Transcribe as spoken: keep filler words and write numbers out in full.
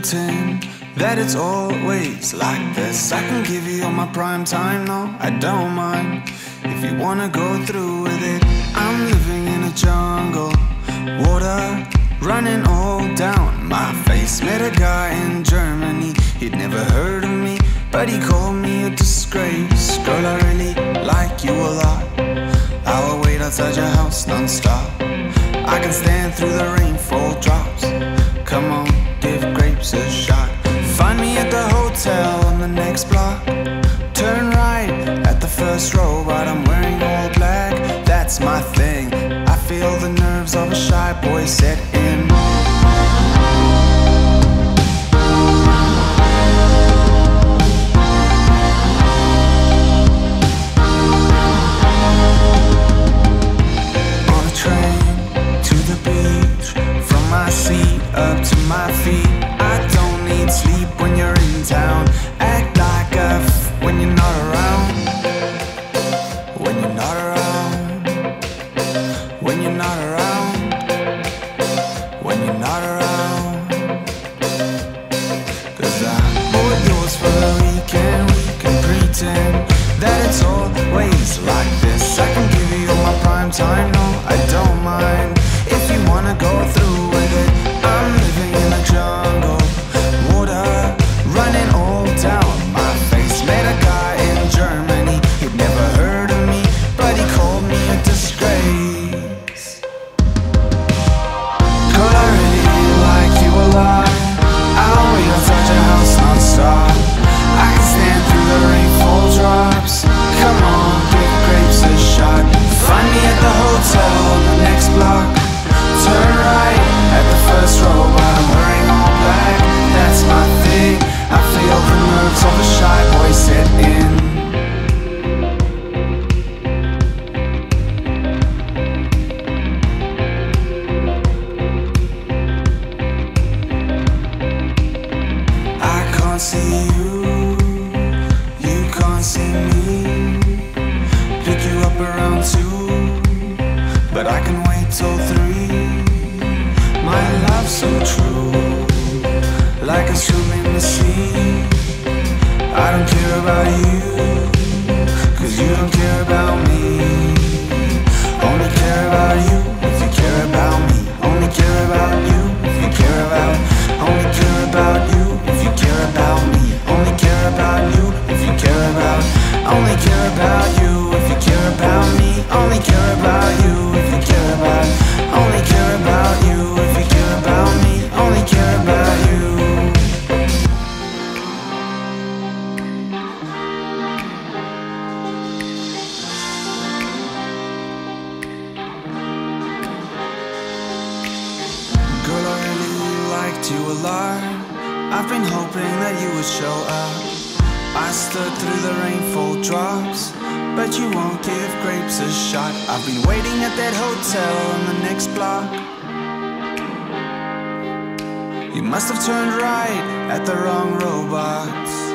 pretend that it's always like this. I can give you all my prime time, no, I don't mind if you wanna go through with it. I'm living in a jungle, water running all down my face. Met a guy in Germany, he'd never heard of me, but he called me a disgrace. Girl, I really like you a lot. I will wait outside your house non-stop. I can stand through the rainfall drops. Come on, give grapes a shot. Find me at the hotel on the next block. Turn right at the first row, but I'm wearing all black. That's my thing. I feel the nerves of a shy boy set in. Up to my feet, I don't need sleep when you're in town. Act like a f when you're not around. When you're not around. When you're not around. When you're not around. Cause I bought yours for the weekend. We can pretend that it's always like this. I can give you all my prime time, no, I don't mind if you wanna go through with it. I'm living in a jungle, water running all down my face. Met a guy in Germany, he'd never heard of me, but he called me a disgrace. Girl, I really like you a lot. I'll wait outside your house non-stop. I can stand through the rainfall drops. Come on, give grapes a shot. Find me at the hotel on the next block. Turn right at the first row, but I'm wearing all black. That's my thing. I feel the nerves of a shy boy set in. I can't see you, you can't see me. Pick you up around two, but I can wait till three. My love's so true, like a stream in the sea. I don't care about you, cause you don't care about me. Only care about you if you care about me. Only care about you if you care about. Only care about you if you care about me. Only care about you if you care about. Only care about you if you care about me. Only care about you if you care about. Only care about you if you care about me. Only care about you. Girl, I really liked you a lot. I've been hoping that you would show up. I stood through the rainfall drops, but you won't give grapes a shot. I've been waiting at that hotel on the next block. You must have turned right at the wrong robots.